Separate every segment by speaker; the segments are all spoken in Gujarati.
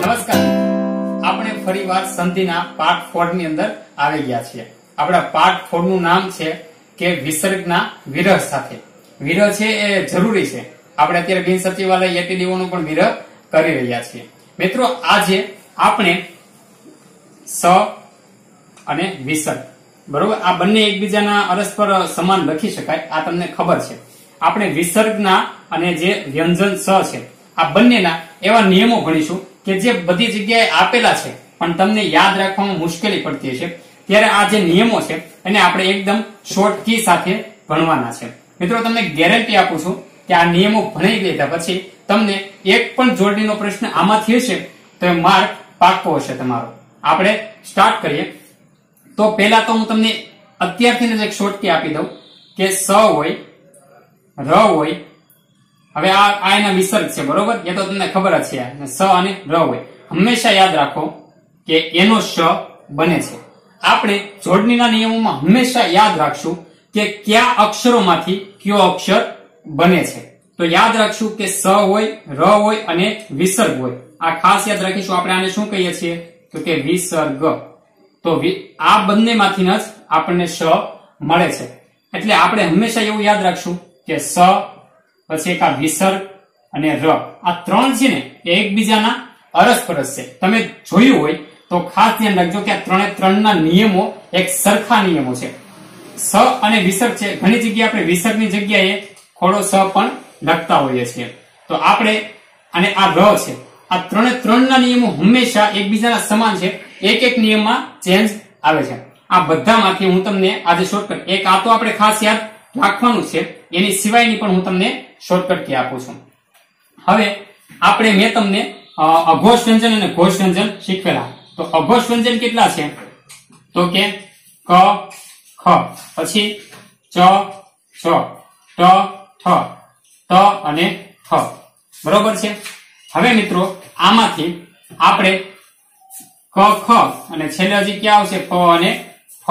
Speaker 1: નમસ્કાર, આપણે ફરીવાર સંધિના પાર્ટ 4 ની અંદર આવી ગયા છીએ। આપણા પાર્ટ 4 નું નામ છે કે વિસર્ગના વિરહ સાથે। વિરહ છે એ જરૂરી છે। આપણે અત્યારે બિન સચિવાલય એટીડીઓ નો પણ વિરહ કરી રહ્યા છીએ। મિત્રો, આજે આપણે સ અને વિસર્ગ, બરોબર, આ બંને એકબીજાના અરસ્પર સમાન લખી શકાય, આ તમને ખબર છે। આપણે વિસર્ગના અને જે વ્યંજન સ છે આ બંનેના એવા નિયમો ભણીશું કે જે બધી જગ્યાએ આપેલા છે પણ તમને યાદ રાખવામાં મુશ્કેલી પડતી હશે। ત્યારે આ જે નિયમો છે એને આપણે એકદમ શોર્ટ કી સાથે ભણવાના છે। મિત્રો, તમને ગેરંટી આપું છું કે આ નિયમો ભણી લીધા પછી તમને એક પણ જોડણીનો પ્રશ્ન આમાંથી હશે તો એ માર્ક પાક્કો હશે તમારો। આપણે સ્ટાર્ટ કરીએ તો પહેલા તો હું તમને અત્યારથી જ એક શોર્ટ કી આપી દઉં કે સ હોય, ર હોય, હવે આ એના વિસર્ગ છે, બરોબર, એ તો તમને ખબર જ છે। સ અને ર હોય, હંમેશા યાદ રાખો કે એનો શ બને છે। આપણે જોડણીના નિયમોમાં હંમેશા યાદ રાખશું કે કયા અક્ષરોમાંથી કયો અક્ષર બને છે। તો યાદ રાખશું કે સ હોય, ર હોય અને વિસર્ગ હોય, આ ખાસ યાદ રાખીશું। આપણે આને શું કહીએ છીએ તો કે વિસર્ગ। તો આ બંનેમાંથી જ આપણને શ મળે છે, એટલે આપણે હંમેશા એવું યાદ રાખશું કે સ પછી એક આ વિસર્ગ અને ર, આ ત્રણ છે ને એ એકબીજાના અરસપરસ છે। તમે જોયું હોય તો ખાસ ધ્યાન રાખજો કે આ ત્રણે ત્રણના નિયમો એક સરખા નિયમો છે। સ અને વિસર્ગ છે, ઘણી જગ્યાએ આપણે વિસર્ગની જગ્યાએ ખોડો સ પણ લખતા હોઈએ છીએ। તો આપણે અને આ ર છે, આ ત્રણે ત્રણના નિયમો હંમેશા એકબીજાના સમાન છે, એક એક નિયમમાં ચેન્જ આવે છે। આ બધામાંથી હું તમને આજે શોર્ટકટ, એક આ તો આપણે ખાસ યાદ રાખવાનું છે, એની સિવાયની પણ હું તમને શોર્ટકટ કી આપું છું। હવે આપણે મેં તમને અઘોષ વ્યંજન અને ઘોષ વ્યંજન શીખવેલા। તો અઘોષ વ્યંજન કેટલા છે તો કે ક, ખ, પછી ચ, છ, ટ, ઠ, ત અને થ, બરોબર છે। હવે મિત્રો, આમાંથી આપણે ક, ખ અને છેલ્લે હજી ક્યાં આવશે પ અને ફ।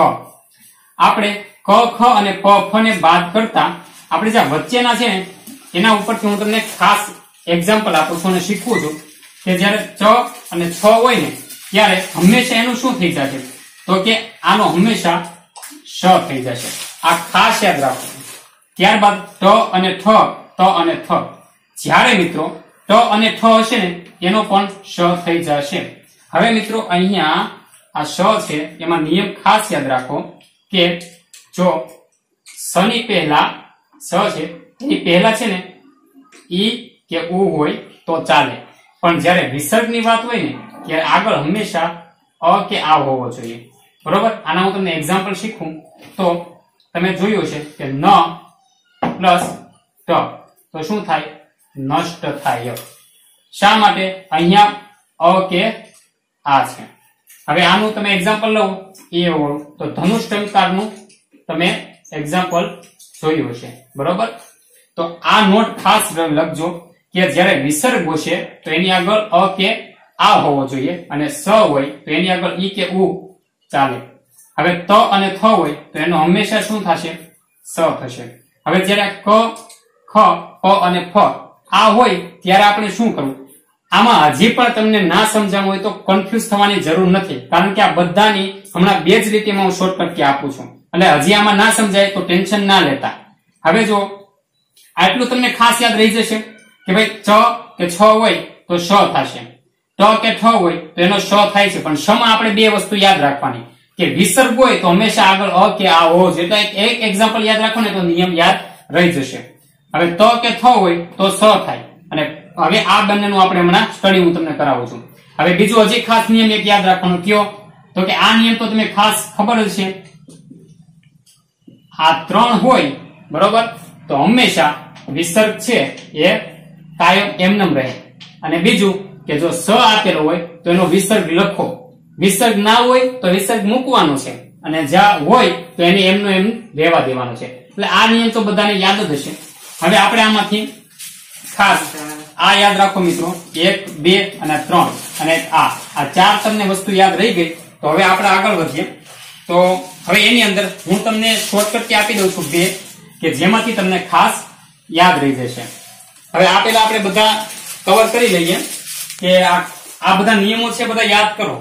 Speaker 1: આપણે ક, ખ અને પ, ફ ને બાદ કરતા આપણે જે વચ્ચેના છે ને એના ઉપરથી હું તમને ખાસ એક્ઝામ્પલ આપું છું અને શીખવું છું કે જ્યારે ચ અને છ હોય ને ત્યારે હંમેશા એનું શું થઈ જશે તો કે આનો હંમેશા શ થઈ જશે। આ ખાસ યાદ રાખો। ત્યારબાદ ટ અને ઠ, ત અને થ, જ્યારે મિત્રો ટ અને ઠ હશે ને એનો પણ શ થઈ જશે। હવે મિત્રો, અહીંયા આ શ છે એમાં નિયમ ખાસ યાદ રાખો કે જો સ ની પહેલા સ છે એની પહેલા છે ને ઈ કે ઉ હોય તો ચાલે, પણ જ્યારે વિસર્ગની વાત હોય ને ત્યારે આગળ હંમેશા અ કે આ હોવો જોઈએ, બરોબર। આના હું તમને એક્ઝામ્પલ શીખું તો તમે જોયું છે કે ન પ્લસ ટ તો શું થાય, નષ્ટ થાય। શા માટે, અહીંયા અ કે આ છે। હવે આનું તમે એક્ઝામ્પલ લો એ તો ધનુષ ટંકારનું તમે એક્ઝામ્પલ જોયું હશે, બરોબર। તો આ નોટ ખાસ લખજો કે જ્યારે વિસર્ગ હશે તો એની આગળ અ કે આ હોવો જોઈએ અને સ હોય તો એની આગળ ઈ કે ઉ ચાલે। હવે ત અને થ હોય તો એનો હંમેશા શું થશે, સ થશે। હવે જ્યારે ક, ખ, પ અને ફ આ હોય ત્યારે આપણે શું કરવું, આમાં હજી પણ તમને ના સમજાવું હોય તો કન્ફ્યુઝ થવાની જરૂર નથી, કારણ કે આ બધાની હમણાં બે જ રીતેમાં હું શોર્ટકટ કી આપું છું, એટલે હજી આમાં ના સમજાય તો ટેન્શન ના લેતા। હવે જો આટલું તમને ખાસ યાદ રહી જશે કે ભાઈ ચ કે છ હોય તો શ થશે, ટ કે ઠ હોય તો એનો શ થાય છે, પણ શમાં આપણે બે વસ્તુ યાદ રાખવાની કે વિસર્ગ હોય તો હંમેશા આગળ અ કે આ હોવો જોઈએ। એટલે એક એક્ઝામ્પલ યાદ રાખો ને તો નિયમ યાદ રહી જશે। હવે ત કે થ હોય તો સ થાય, અને હવે આ બંનેનું આપણે હમણાં સ્ટડી હું તમને કરાવું છું। હવે બીજું હજી ખાસ નિયમ એક યાદ રાખવાનો કયો તો કે આ નિયમ તો તમે ખાસ ખબર જ છે, આ ત્રણ હોય બરોબર તો હંમેશા વિસર્ગ છે એ કાયમ એમનેમ રહે, અને બીજું કે જો સ આપેલો હોય તો એનો વિસર્ગ લખો, વિસર્ગ ના હોય તો વિસર્ગ મૂકવાનો છે, અને જ્યાં હોય તો એને એમનો એમ રહેવા દેવાનો છે। એટલે આ નિયમ તો બધાને યાદ જ હશે। હવે આપણે આમાંથી ખાસ આ યાદ રાખો મિત્રો, 1, 2 અને 3 અને આ ચાર તમને વસ્તુ યાદ રહી ગઈ। તો હવે આપણે આગળ વધીએ। તો હવે એની અંદર હું તમને શોર્ટકટ કી આપી દઉં છું બે, કે જેમાંથી તમને ખાસ યાદ રહી જશે। હવે આ પેલા આપણે બધા કવર કરી લઈએ કે આ આ બધા નિયમો છે બધા યાદ કરો.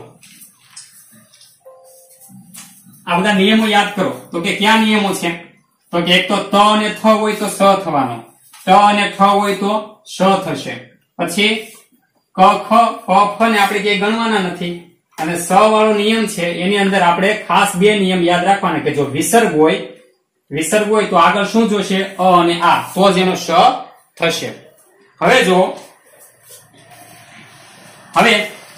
Speaker 1: આ બધા નિયમો યાદ કરો. તો કે ક્યાં નિયમો છે? તો કે એક તો ત અને થ હોય તો સ થવાનો, ટ અને ઠ હોય તો શ થશે. પછી ક ખ પ ફ ને આપણે ક્યાંય ગણવાના નથી. અને સ વાળો નિયમ છે એની અંદર આપણે ખાસ બે નિયમ યાદ રાખવાના કે જો વિસર્ગ હોય તો આગળ શું જોશે? અ અને આ, તો જ એનો શ થશે. હવે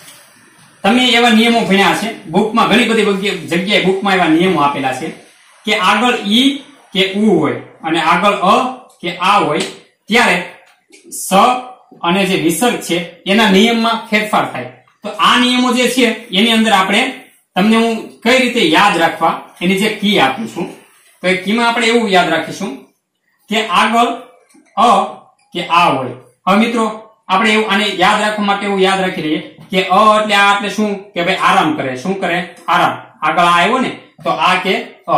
Speaker 1: તમે એવા નિયમો ભણ્યા છે બુકમાં, ઘણી બધી જગ્યાએ બુકમાં એવા નિયમો આપેલા છે કે આગળ ઈ કે ઉ હોય અને આગળ અ કે આ હોય ત્યારે સ અને જે વિસર્ગ છે એના નિયમમાં ફેરફાર થાય. તો આ નિયમો જે છે એની અંદર આપણે તમને હું કઈ રીતે યાદ રાખવા એની જે કી આપીશું. તો એ કીમાં આપણે એવું યાદ રાખીશું કે આગળ અ કે આ હોય. હવે મિત્રો આપણે એવું આને યાદ રાખવા માટે એવું યાદ રાખી લઈએ કે અ એટલે આ એટલે શું કે ભાઈ આરામ કરે. શું કરે? આરામ. આગળ આ આવ્યો ને તો આ કે અ,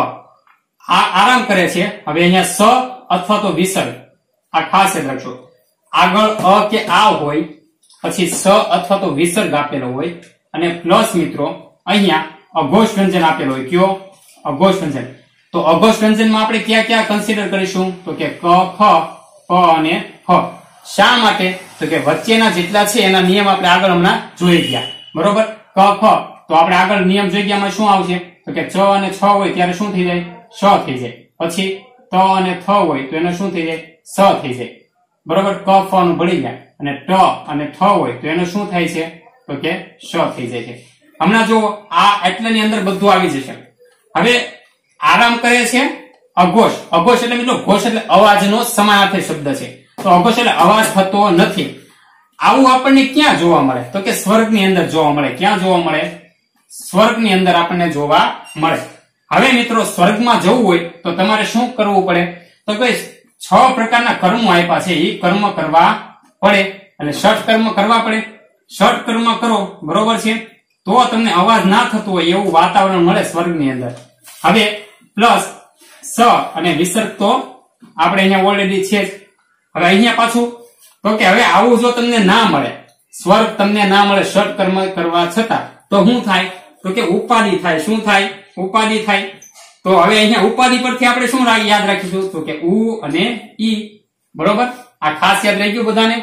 Speaker 1: આ આરામ કરે છે. હવે અહીંયા સ અથવા તો વિસર્ગ, આ ખાસ યાદ રાખજો. આગળ અ કે આ હોય પછી સ અથવા તો વિસર્ગ આપેલો હોય અને પ્લસ મિત્રો અહીંયા અઘોષ વ્યંજન આપેલો હોય. કયો? અઘોષ વ્યંજન. તો અઘોષ વ્યંજનમાં આપણે ક્યાં ક્યાં કન્સિડર કરીશું? તો કે ક ખ પ અને ફ. શા માટે? તો કે વચ્ચેના જેટલા છે એના નિયમ આપણે આગળ હમણાં જોઈ ગયા, બરોબર. ક ખ તો આપણે આગળ નિયમ જોઈ ગયા, શું આવશે? તો કે ચ અને છ હોય ત્યારે શું થઈ જાય? શ થઈ જાય. પછી ત અને થ હોય તો એનો શું થઈ જાય? સ થઈ જાય, બરોબર. ક ફ નું ભળી જાય અને ટ અને થ હોય તો એનું શું થાય છે? તો કે શ થઈ જાય છે. હમણાં જો આ એટલાની અંદર બધું આવી જશે. હવે આરામ કરે છે અઘોષ. અઘોષ એટલે મિત્રો ઘોષ એટલે અવાજનો સમાનાર્થી શબ્દ છે. તો અઘોષ એટલે અવાજ થતો નથી. આવું આપણને ક્યાં જોવા મળે? તો કે સ્વર્ગની અંદર જોવા મળે. ક્યાં જોવા મળે? સ્વર્ગની અંદર આપણને જોવા મળે. હવે મિત્રો સ્વર્ગમાં જવું હોય તો તમારે શું કરવું પડે? તો કે 6 પ્રકારના કર્મો આપ્યા છે, એ કર્મ કરવા પડે અને ષટ કર્મ કરવા પડે. ષટ કર્મ કરો, બરોબર છે, તો તમને અવાજ ના થતો હોય એવું વાતાવરણ મળે સ્વર્ગની અંદર. હવે પ્લસ સ અને વિસર્ગ તો આપણે અહીંયા ઓલરેડી છે જ. હવે અહીંયા પાછું તો કે હવે આવું જો તમને ના મળે, સ્વર્ગ તમને ના મળે ષટ કર્મ કરવા છતાં, તો શું થાય? તો કે ઉપાધિ થાય. શું થાય? ઉપાધિ થાય. તો હવે અહીંયા ઉપાધિ પરથી આપણે શું યાદ રાખીશું? તો કે ઉ અને ઈ, બરોબર. આ ખાસ યાદ રહી ગયું બધાને.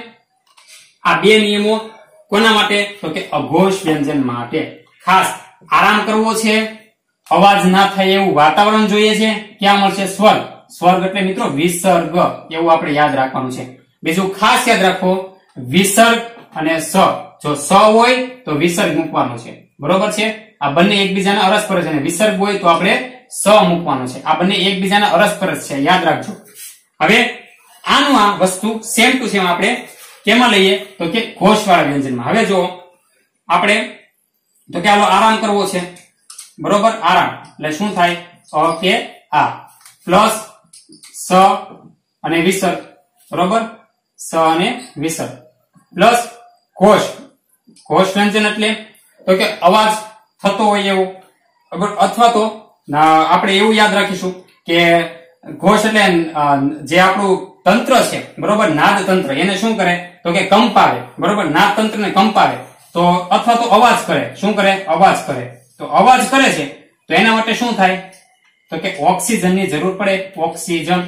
Speaker 1: આ બે નિયમો કોના માટે? તો કે અઘોષ વ્યંજન માટે. ખાસ આરામ કરવો છે, અવાજ ના થાય એવું વાતાવરણ જોઈએ છે, ક્યાં મળશે? સ્વર્ગ. સ્વર્ગ એટલે મિત્રો વિસર્ગ, એવું આપણે યાદ રાખવાનું છે. બીજું ખાસ યાદ રાખો, વિસર્ગ અને સ. જો સ હોય તો વિસર્ગ મૂકવાનો છે, બરોબર છે. આ બંને એકબીજાના અરસપરસ છે. વિસર્ગ હોય તો આપણે સ મૂકવાનો છે. આ બંને એકબીજાના અરસપરસ છે, યાદ રાખજો. હવે આનું આ વસ્તુ સેમ ટુ સેમ આપણે કેમાં લઈએ? તો કે ઘોષવાળા વ્યંજનમાં. હવે જો આપણે તો કે હાલો આરામ કરવો છે, બરોબર. આરામ એટલે શું થાય? અ કે આ પ્લસ સ અને વિસર્ગ, બરોબર. સ અને વિસર્ગ પ્લસ ઘોષ. ઘોષ વ્યંજન એટલે તો કે અવાજ થતો હોય એવું, બરોબર. અથવા તો આપણે એવું યાદ રાખીશું કે ઘોષ એટલે જે આપણું તંત્ર છે, બરોબર, નાદ તંત્ર, એને શું કરે? તો કે કંપાવે, બરોબર. નાદ તંત્ર ને કંપાવે તો અથવા તો અવાજ કરે. શું કરે? અવાજ કરે. તો અવાજ કરે છે તો એના માટે શું થાય? તો કે ઓક્સિજન ની જરૂર પડે. ઓક્સિજન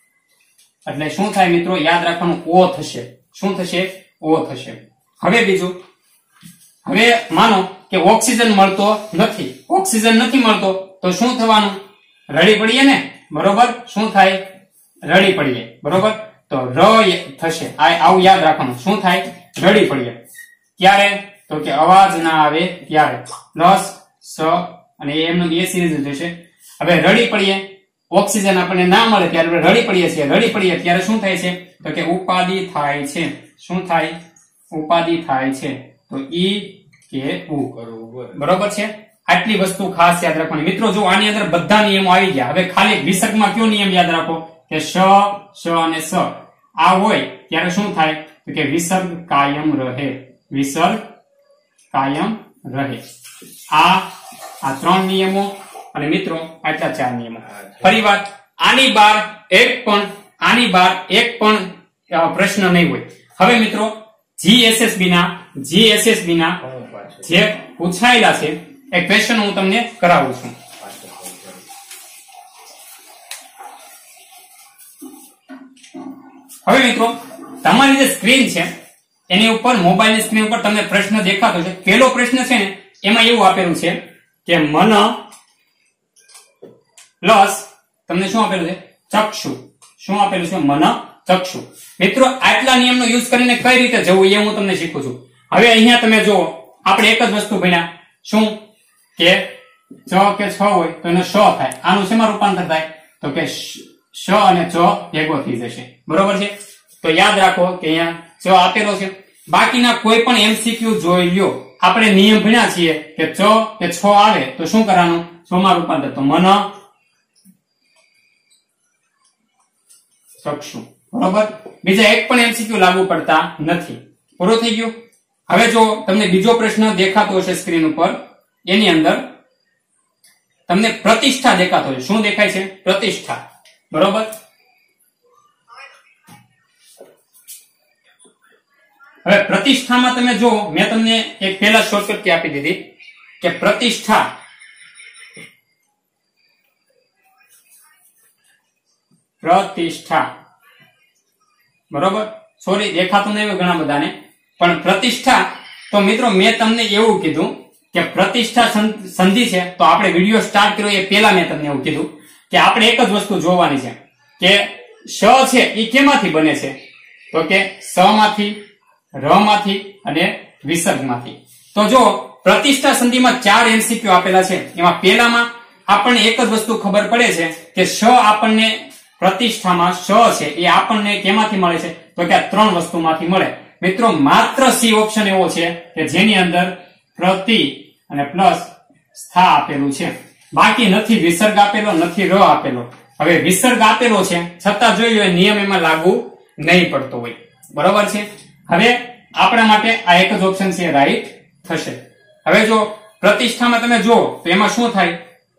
Speaker 1: એટલે શું થાય મિત્રો? યાદ રાખવાનું, ઓ થશે. શું થશે? ઓ થશે. હવે બીજું, હવે માનો કે ઓક્સિજન મળતો નથી. ઓક્સિજન નથી મળતો તો શું થવાનું? રડી પડીએ ને, બરોબર. શું થાય? રડી પડીએ, બરોબર. તો ર થશે. આવું યાદ રાખવાનું. શું થાય? રડી પડીએ. ક્યારે? તો કે અવાજ ના આવે ત્યારે. પ્લસ સ અને એમનું એ સિરીઝ થશે. હવે રડી પડીએ, ઓક્સિજન આપણને ના મળે ત્યારે રડી પડીએ છીએ. રડી પડીએ ત્યારે શું થાય છે? તો કે ઉપાધિ થાય છે. શું થાય? ઉપાધિ થાય છે. તો ઈ કે ઉ, બરોબર છે. આટલી વસ્તુ ખાસ યાદ રાખવાની મિત્રો. જો આની અંદર બધા નિયમો આવી ગયા. હવે ખાલી વિસર્ગમાં કયો નિયમ યાદ રાખો? કે શ અને સ આ હોય ત્યારે શું થાય? તો કે વિસર્ગ કાયમ રહે. વિસર્ગ કાયમ રહે. આ 3 નિયમો અને મિત્રો આટલા 4 નિયમો. ફરી વાત, આની બાર એક પણ પ્રશ્ન નહીં હોય. હવે મિત્રો GSSB ના GSSB ના જે પૂછાયેલા છે એ ક્વેશ્ચન હું તમને કરાવું છું. હવે મિત્રો તમારી જે સ્ક્રીન છે એની ઉપર મોબાઈલની સ્ક્રીન ઉપર તમને પ્રશ્ન દેખાતો છે. પહેલો પ્રશ્ન છે ને એમાં એવું આપેલું છે કે મન પ્લસ તમને શું આપેલું છે? ચક્ષુ. શું આપેલું છે? મન ચક્ષુ. મિત્રો આટલા નિયમનો યુઝ કરીને કઈ રીતે જવું એ હું તમને શીખું છું. હવે અહીંયા તમે જુઓ આપણે એક જ વસ્તુ ભણ્યા શું કે ચ કે છ હોય તો એને શ થાય. આનું શેમાં રૂપાંતર થાય? તો કે શ અને ચ ભેગો થઈ જશે. બરોબર છે? તો યાદ રાખો કે અહીંયા ચ આપેલો છે. બાકીના કોઈ પણ MCQ જોઈ લ્યો. આપણે નિયમ ભણ્યા છીએ કે ચ કે છ આવે તો શું કરવાનું? છ માં રૂપાંતર. તો મન ચક્ષુ. બરોબર? બીજા એક પણ MCQ લાગુ પડતા નથી. પૂરું થઈ ગયું. હવે જો તમને બીજો પ્રશ્ન દેખાતો હશે સ્ક્રીન ઉપર, એની અંદર તમને પ્રતિષ્ઠા દેખાતો છે. શું દેખાય છે? પ્રતિષ્ઠા. બરોબર? હવે પ્રતિષ્ઠામાં તમે જો મેં તમને એક પહેલા શોર્ટકટ કી આપી દીધી કે પ્રતિષ્ઠા બરોબર? સોરી દેખાતું નહીં ઘણા બધાને, પણ પ્રતિષ્ઠા તો મિત્રો મેં તમને એવું કીધું કે પ્રતિષ્ઠા સંધિ છે. તો આપણે વિડીયો સ્ટાર્ટ કર્યો એ પહેલા મેં તમને એવું કીધું કે આપણે એક જ વસ્તુ જોવાની છે કે શ છે એ કેમાંથી બને છે? તો કે સ માંથી, ર માંથી અને વિસર્ગમાંથી. તો જો પ્રતિષ્ઠા સંધિમાં 4 MCQ આપેલા છે. એમાં પહેલામાં આપણને એક જ વસ્તુ ખબર પડે છે કે શ આપણને પ્રતિષ્ઠામાં શ છે એ આપણને કેમાંથી મળે છે? તો કે આ 3 વસ્તુમાંથી મળે. મિત્રો માત્ર સી ઓપ્શન એવો છે કે જેની અંદર પ્રતિ અને પ્લસ સ્થા આપેલું છે. બાકી નથી વિસર્ગ આપેલો, નથી ર આપેલો. હવે વિસર્ગ આપેલો છે છતાં જોઈ લો નિયમ એમાં લાગુ નહીં પડતો હોય. બરોબર છે? હવે આપણા માટે આ એક જ ઓપ્શન છે રાઈટ થશે. હવે જો પ્રતિષ્ઠામાં તમે જુઓ તો એમાં શું થાય?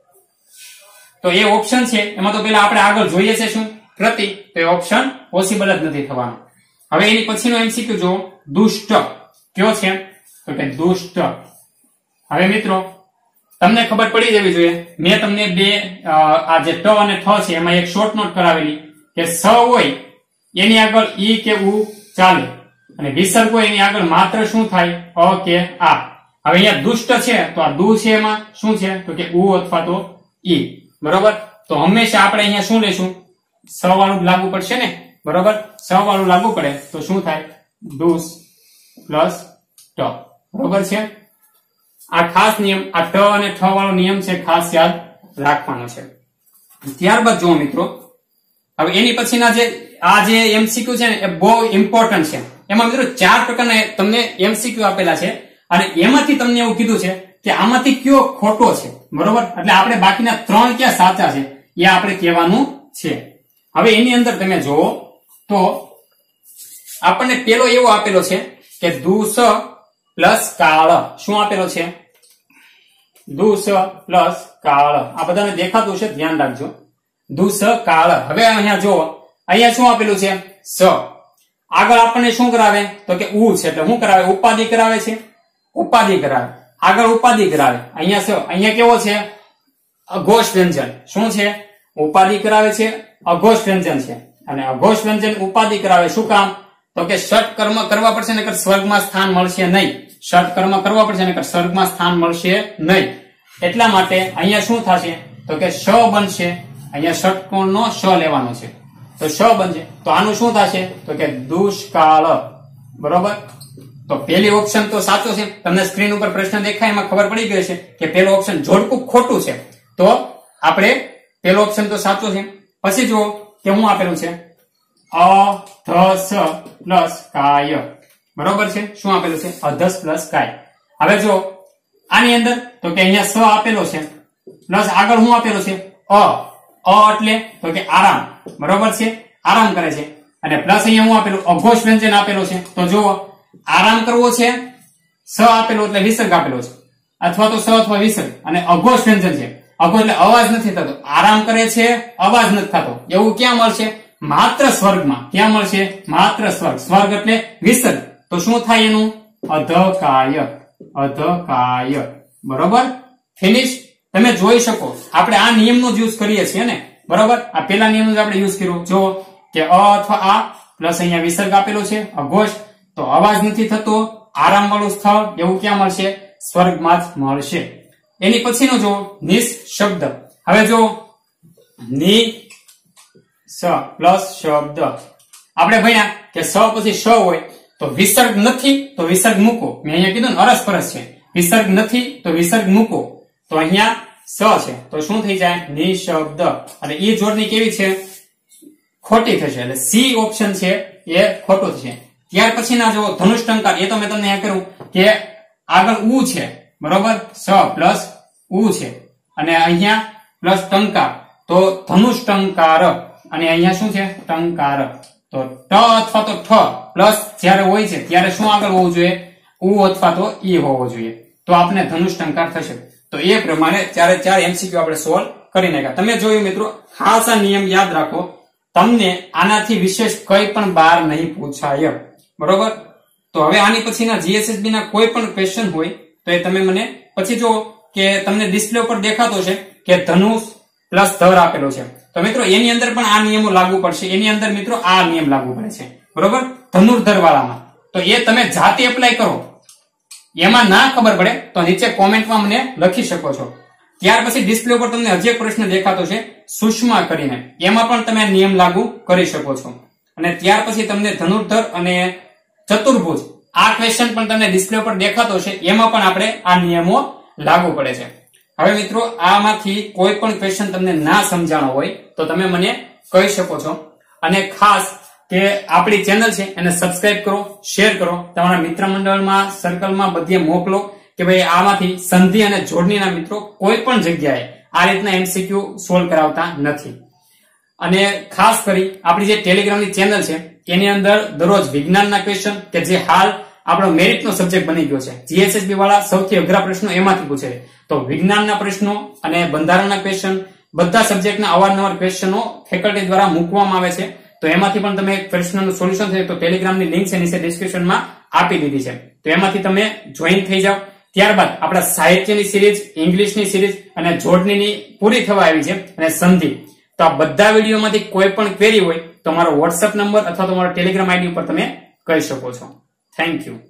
Speaker 1: તો એ ઓપ્શન છે એમાં તો પેલા આપણે આગળ જોઈએ છે શું? પ્રતિ. તો એ ઓપ્શન પોસિબલ જ નથી થવાનો. હવે એની પછીનો MCQ જો દુષ્ટ કયો છે? તો કે દુષ્ટ. હવે મિત્રો તમને ખબર પડી જવી જોઈએ. મેં તમને બે આ જે ટ અને થ છે એમાં એક શોર્ટ નોટ કરાવેલી કે સ હોય એની આગળ ઈ કે ઉ ચાલે અને વિસર્ગ હોય એની આગળ માત્ર શું થાય? અ કે આ. હવે અહીંયા દુષ્ટ છે તો આ દુ છે એમાં શું છે? તો કે ઉ અથવા તો ઈ. બરોબર? તો હંમેશા આપણે અહીંયા શું લેશું? સ વાળું લાગુ પડશે ને. બરોબર? સ વાળું લાગુ પડે તો શું થાય? દુષ પ્લસ ટ. બરોબર છે? આ ખાસ નિયમ, આ ટ અને ઠ વાળો નિયમ છે, ખાસ યાદ રાખવાનો છે. ત્યારબાદ જુઓ મિત્રો, હવે એની પછીના જે આ જે MCQ છે ને એ બહુ ઇમ્પોર્ટન્ટ છે. એમાં મિત્રો 4 પ્રકારના તમને MCQ આપેલા છે અને એમાંથી તમને એવું કીધું છે કે આમાંથી કયો ખોટો છે. બરોબર? એટલે આપણે બાકીના 3 ક્યાં સાચા છે એ આપણે કહેવાનું છે. હવે એની અંદર તમે જુઓ તો આપણને પેલો એવો આપેલો છે કે દુષ પ્લસ કાળ. શું આપેલો છે? દુષ પ્લસ કાળ. આ બધાને દેખાતું છે, ધ્યાન રાખજો. દુષ કાળ. હવે અહીંયા જુઓ, અહીંયા શું આપેલું છે? સ. આગળ આપણને શું કરાવે? તો કે ઉ છે એટલે શું કરાવે? ઉપાધિ કરાવે છે. ઉપાધિ કરાવે. આગળ ઉપાધિ કરાવે. અહીંયા સ. અહીંયા કેવો છે? અઘોષ વ્યંજન. શું છે? ઉપાધિ કરાવે છે, અઘોષ વ્યંજન છે. અને અઘોષ વ્યંજન ઉપાધિ કરાવે. શું કામ? તો કે ષટ કર્મ કરવા પડશે નકર સ્વર્ગમાં સ્થાન મળશે નહીં. ષટ કર્મ કરવા પડશે નકર સ્વર્ગમાં સ્થાન મળશે નહીં. એટલા માટે અહીંયા શું થશે? તો કે શ બનશે. અહીંયા ષટકોણનો શ લેવાનો છે તો શ બનશે. તો આનું શું થશે? તો કે દુષ્કાળ. બરોબર? તો પહેલી ઓપ્શન તો સાચો છે. તમને સ્ક્રીન ઉપર પ્રશ્ન દેખાય એમાં ખબર પડી ગઈ છે કે પહેલો ઓપ્શન જોડકું ખોટું છે. તો આપણે પહેલો ઓપ્શન તો સાચો છે. પછી જુઓ કે શું આપેલું છે? અધસ પ્લસ કાય. બરોબર છે? શું આપેલું છે? અધસ પ્લસ કાય. હવે જો આની અંદર તો કે અહીંયા સ આપેલો છે પ્લસ આગળ શું આપેલું છે? અ એટલે તો કે આરામ. બરોબર છે? આરામ કરે છે. અને પ્લસ અહીંયા શું આપેલું? અઘોષ વ્યંજન આપેલું છે. તો જો આરામ કરવો છે, સ આપેલો એટલે વિસર્ગ આપેલો છે, અથવા તો સ અથવા વિસર્ગ, અને અઘોષ વ્યંજન છે. અઘોષ એટલે અવાજ નથી થતો. આરામ કરે છે, અવાજ નથી થતો. એવું ક્યાં મળશે? માત્ર સ્વર્ગમાં. ક્યાં મળશે? માત્ર સ્વર્ગ. સ્વર્ગ એટલે વિસર્ગ. તો શું થાય એનું? અધકાય, અધકાય. બરોબર, ફિનિશ. તમે જોઈ શકો આપણે આ નિયમનો જ યુઝ કરીએ છીએ ને, બરોબર. આ પેલા નિયમનો જ આપણે યુઝ કર્યો. જો કે અ અથવા આ પ્લસ અહીંયા વિસર્ગ આપેલો છે અઘોષ, તો અવાજ નથી થતો, આરામ વાળું સ્થળ એવું ક્યાં મળશે? સ્વર્ગમાં જ મળશે. એની પછીનો જો નિસ શબ્દ. હવે જો ની સ પ્લસ શબ્દ આપણે ભણ્યા કે સ પછી શ હોય તો વિસર્ગ નથી તો વિસર્ગ મૂકો. મેં અહીંયા કીધું ને અરસપરસ છે. વિસર્ગ નથી તો વિસર્ગ મૂકો, તો અહીંયા સ છે તો શું થઈ જાય? નિશબ્દ. અને ઈ જોડણી કેવી છે? ખોટી થશે. એટલે સી ઓપ્શન છે એ ખોટું થશે. ત્યાર પછીના જો ધનુષ્ટંકાર, એ તો મેં તમને અહીંયા કર્યું કે આગળ ઉ છે, બરોબર, સ પ્લસ ઉ છે અને અહીંયા પ્લસ ટંકાર, તો ધનુષ્ટંકાર. અને અહીંયા શું છે? ટંકાર. તો ટ અથવા તો ઠ પ્લસ જ્યારે હોય છે ત્યારે શું આગળ હોવું જોઈએ? ઉ અથવા તો ઈ હોવો જોઈએ, તો આપણે ધનુષ્ટંકાર થશે. તો એ પ્રમાણે ચારે ચાર એમસીક્યુ આપણે સોલ્વ કરી નાખ્યા. તમે જોયું મિત્રો, ખાસ આ નિયમ યાદ રાખો, તમને આનાથી વિશેષ કઈ પણ બહાર નહીં પૂછાય, બરોબર. તો હવે આની પછીના જીએસએસબી ના કોઈ પણ ક્વેશ્ચન હોય તો એ તમે મને પછી જો કે તમને ડિસ્પ્લે ઉપર દેખાતો છે કે ધનુષ પ્લસ ધર આપેલો છે, તો મિત્રો એની અંદર પણ આ નિયમો લાગુ પડશે. એની અંદર મિત્રો આ નિયમ લાગુ પડે છે, બરોબર, ધનુર્ધર વાળામાં. તો એ તમે જાતે એપ્લાય કરો. એમાં ના ખબર પડે તો નીચે કોમેન્ટમાં મને લખી શકો છો. ત્યાર પછી ડિસ્પ્લે ઉપર તમને હજી એક પ્રશ્ન દેખાતો છે સુષ્મા કરીને, એમાં પણ તમે નિયમ લાગુ કરી શકો છો. અને ત્યાર પછી તમને ધનુર્ધર અને ચતુર્ભુજ આ ક્વેશ્ચન પણ તમને ડિસ્પ્લે ઉપર દેખાતો છે, એમાં પણ આપણે આ નિયમો લાગુ પડે છે. હવે મિત્રો આમાંથી કોઈ પણ ક્વેશ્ચન તમને ના સમજાણો હોય તો તમે મને કહી શકો છો. અને ખાસ કે આપણી ચેનલ છે એને સબસ્ક્રાઇબ કરો, શેર કરો, તમારા મિત્ર મંડળમાં, સર્કલમાં બધે મોકલો કે ભાઈ આમાંથી સંધિ અને જોડણીના મિત્રો કોઈ પણ જગ્યાએ આ રીતના એમસીક્યુ સોલ્વ કરાવતા નથી. અને ખાસ કરી આપણી જે ટેલિગ્રામની ચેનલ છે એની અંદર દરરોજ વિજ્ઞાનના ક્વેશ્ચન કે જે હાલ આપણો મેરિટનો સબ્જેક્ટ બની ગયો છે, જીએસએસબી વાળા સૌથી અઘરા પ્રશ્નો એમાંથી પૂછે છે. તો વિજ્ઞાનના પ્રશ્નો અને બંધારણના ક્વેશ્ચન બધા સબ્જેક્ટના અવારનવાર ક્વેશ્ચનો ફેકલ્ટી દ્વારા મૂકવામાં આવે છે. તો એમાંથી પણ તમે પ્રશ્નનું સોલ્યુશન થાય તો ટેલિગ્રામની લિંક છે નીચે ડિસ્ક્રિપ્શનમાં આપી દીધી છે, તો એમાંથી તમે જોઈન થઈ જાઓ. ત્યારબાદ આપણા સાહિત્યની સિરીઝ, ઇંગ્લિશની સિરીઝ અને જોડણીની પૂરી થવા આવી છે, અને સંધિ. તો આ બધા વિડીયોમાંથી કોઈ પણ ક્વેરી હોય તો મારો વોટ્સએપ નંબર અથવા તો મારો ટેલિગ્રામ આઈડી ઉપર તમે કહી શકો છો. Thank you.